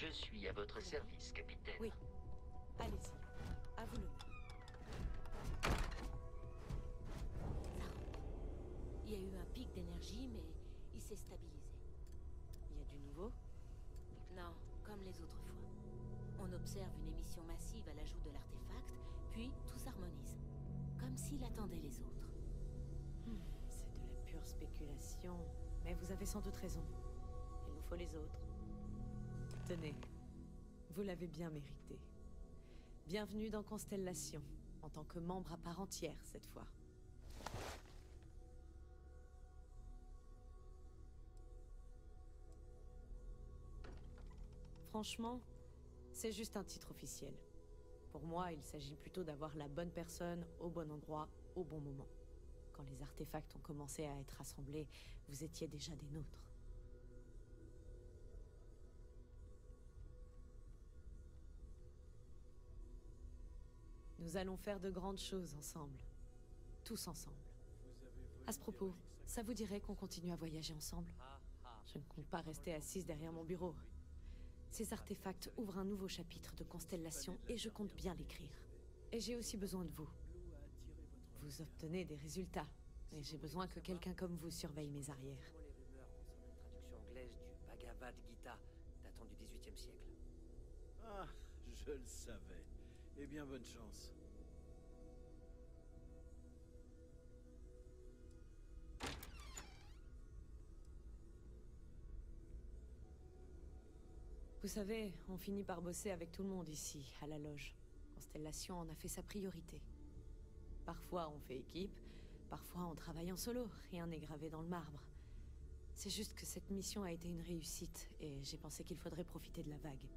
Je suis à votre service, capitaine. Oui. Allez-y. À vous l'honneur. Il y a eu un pic d'énergie, mais il s'est stabilisé. Il y a du nouveau? Non, comme les autres fois. On observe une émission massive à l'ajout de l'artefact, puis tout s'harmonise. Comme s'il attendait les autres. C'est de la pure spéculation. Mais vous avez sans doute raison. Il nous faut les autres. Tenez. Vous l'avez bien mérité. Bienvenue dans Constellation, en tant que membre à part entière cette fois. Franchement, c'est juste un titre officiel. Pour moi, il s'agit plutôt d'avoir la bonne personne au bon endroit, au bon moment. Quand les artefacts ont commencé à être assemblés, vous étiez déjà des nôtres. Nous allons faire de grandes choses ensemble. Tous ensemble. À ce propos, ça vous dirait qu'on continue à voyager ensemble? Je ne compte pas rester assise derrière mon bureau. Ces artefacts ouvrent un nouveau chapitre de Constellation et je compte bien l'écrire. Et j'ai aussi besoin de vous. Vous obtenez des résultats, et j'ai besoin que quelqu'un comme vous surveille mes arrières. Les rumeurs concernant une traduction anglaise du Bhagavad Gita, datant du XVIIIe siècle. Ah, je le savais. Eh bien, bonne chance. Vous savez, on finit par bosser avec tout le monde ici, à la loge. Constellation en a fait sa priorité. Parfois on fait équipe, parfois on travaille en solo, rien n'est gravé dans le marbre. C'est juste que cette mission a été une réussite, et j'ai pensé qu'il faudrait profiter de la vague.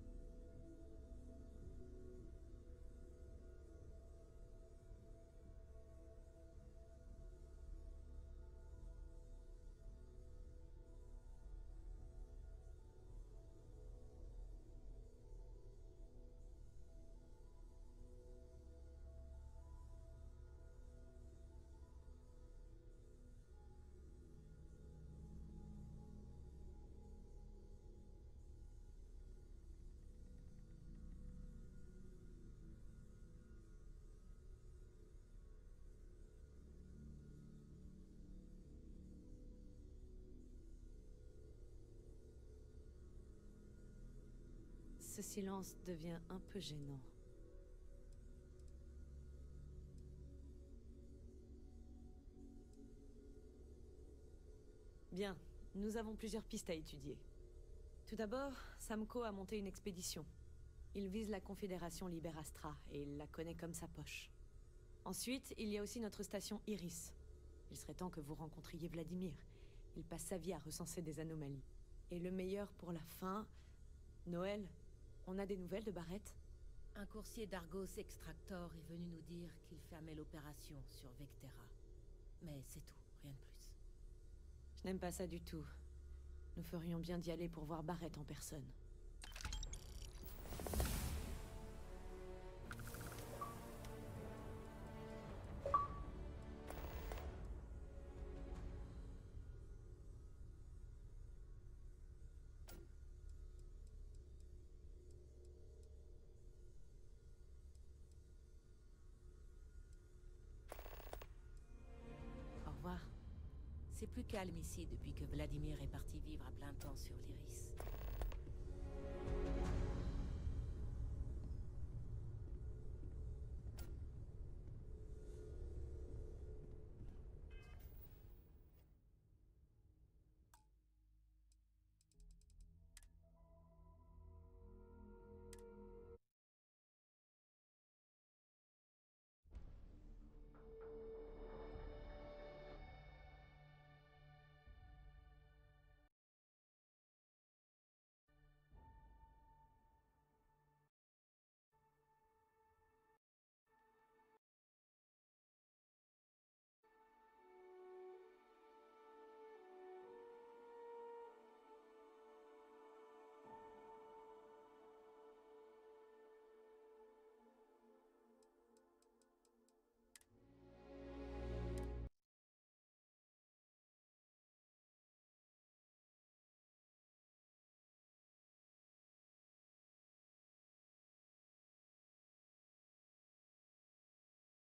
Ce silence devient un peu gênant. Bien, nous avons plusieurs pistes à étudier. Tout d'abord, Samco a monté une expédition. Il vise la Confédération Liberastra et il la connaît comme sa poche. Ensuite, il y a aussi notre station Iris. Il serait temps que vous rencontriez Vladimir. Il passe sa vie à recenser des anomalies. Et le meilleur pour la fin... Noël, on a des nouvelles de Barrett? Un coursier d'Argos Extractor est venu nous dire qu'il fermait l'opération sur Vectera. Mais c'est tout, rien de plus. Je n'aime pas ça du tout. Nous ferions bien d'y aller pour voir Barrett en personne. Au revoir. C'est plus calme ici depuis que Vladimir est parti vivre à plein temps sur l'Iris.